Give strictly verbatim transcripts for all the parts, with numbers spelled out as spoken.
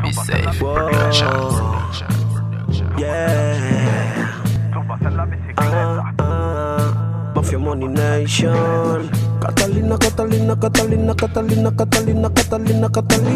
Be safe. Whoa. Yeah. Ah, ah. Mafia Money Nation. Catalina, Catalina, Catalina, Catalina, Catalina, Catalina, Catalina.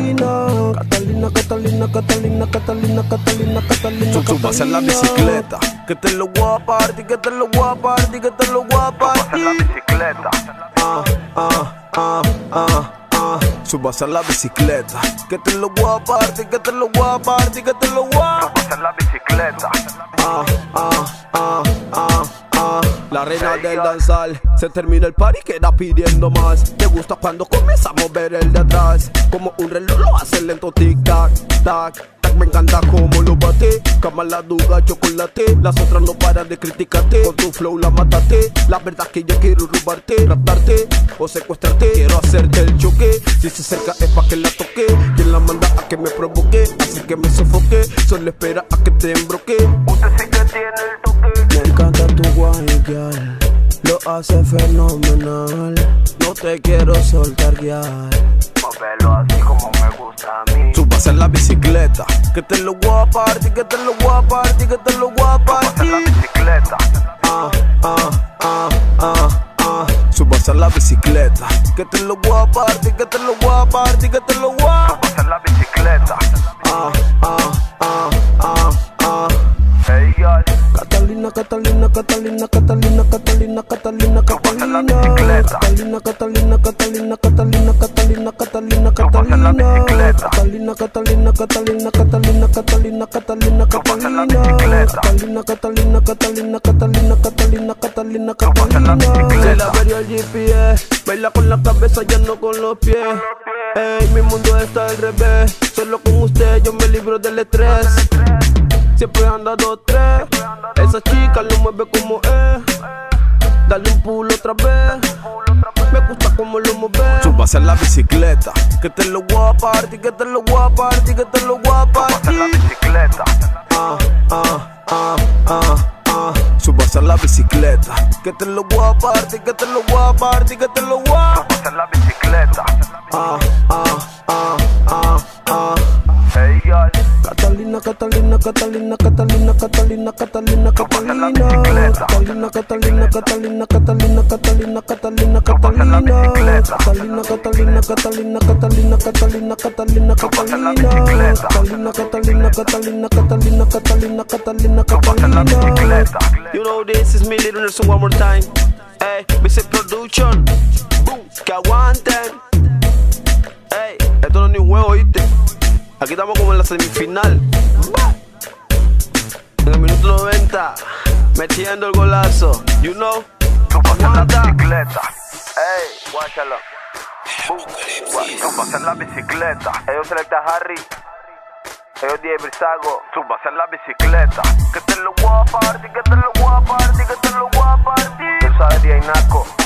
Catalina, Catalina, Catalina, Catalina, Catalina, Catalina. Tú vas en la bicicleta, que te lo voy a partir, que te lo voy a partir, que te lo voy a partir. en la bicicleta. Ah, ah, ah, ah, ah. Subas a la bicicleta, que te lo voy a partir, que te lo voy a partir, que te lo voy a. Subas en la bicicleta. Ah, ah, ah, ah, ah. La reina del danzal, se termina el party, queda pidiendo más. Te gusta cuando comienza a mover el de atrás, como un reloj lo hace lento, tic tac, tac, tac. Me encanta como lo bate, cama la duga, chocolate. Las otras no paran de criticarte, con tu flow la mátate. La verdad que yo quiero robarte, raptarte o secuestrarte. Quiero hacerte el choque, si se acerca es pa' que la toque. Quien la manda a que me provoque, así que me sofoque. Solo espera a que te embroque. Usted sí que tiene el toque. Me encanta tu guay, girl, lo hace fenomenal. No te quiero soltar, girl. Móvelo así como me gusta a mí. Subas en la bicicleta, que te lo voy a partir, que te lo voy a partir, que te lo voy a Subas en la partir. bicicleta. Ah, ah, ah, ah, ah. Subas en la bicicleta, que te lo voy a partir, que te lo voy a partir, que te lo voy a. Subas en la bicicleta. Ah, ah, ah, ah, ah. Hey, girl. Catalina, Catalina, Catalina, Catalina, Catalina, Catalina, Subas en la Catalina. bicicleta. Catalina, Catalina, Catalina, Catalina, Catalina, Catalina, Subas en la Catalina. bicicleta. Catalina, Catalina, Catalina, Catalina, Catalina, Catalina, Subas en la Catalina. bicicleta. Catalina, Catalina, Catalina, Catalina, Catalina, Catalina, Subas en la Catalina. bicicleta. Se la vería el G P S, baila con la cabeza, ya no con los pies. Ey, mi mundo está al revés, solo con usted yo me libro del estrés. Siempre anda dos, tres. Esa chica lo mueve como es. Dale un pulo otra vez. Me gusta como lo mueve. Subas en la bicicleta, que te lo voy a partir, que te lo voy a partir, que te lo voy a Subas en la partir. bicicleta. Ah, ah, ah, ah, ah. Subas en la bicicleta, que te lo voy a partir, que te lo voy a partir, que te lo voy a. Subas en la bicicleta. Ah, ah, ah, ah, ah. Hey, girl. Catalina, Catalina, Catalina, Catalina, Catalina, Catalina, Subas en la Catalina. bicicleta. Catalina, Catalina, Catalina, Catalina, Catalina, Catalina, Subas en la Catalina. bicicleta. Catalina, Catalina, Catalina, Catalina, Catalina, Catalina, Subas en la Catalina. bicicleta. Catalina, Catalina, Catalina, Catalina, Catalina, Catalina, Subas en la Catalina. bicicleta. You know this is me, Little Nelson, one more time. Hey, Basic Production. Boom, que aguanten. Hey, esto no es ni un juego, ¿oíste? Aquí estamos como en la semifinal. En el minuto noventa, metiendo el golazo. You know, Subas en la aguanta. bicicleta. Ey, guáchalo. Subas en la bicicleta. Ellos selecta Harry. Ellos Diego Brisago. Subas en la bicicleta. Que te lo voy a partir, que te lo voy a partir, que te lo voy a partir. Tú sabes, Diego Naco.